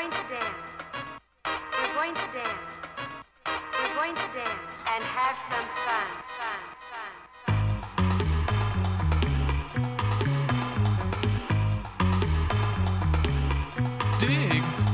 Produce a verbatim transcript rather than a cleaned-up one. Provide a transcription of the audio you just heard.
going to dance. We're going to dance. We're going to dance and have some fun, fun, fun, fun. Dig.